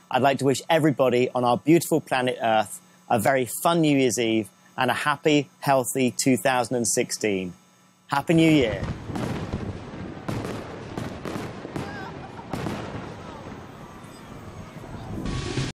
I'd like to wish everybody on our beautiful planet Earth a very fun New Year's Eve and a happy, healthy 2016. Happy New Year.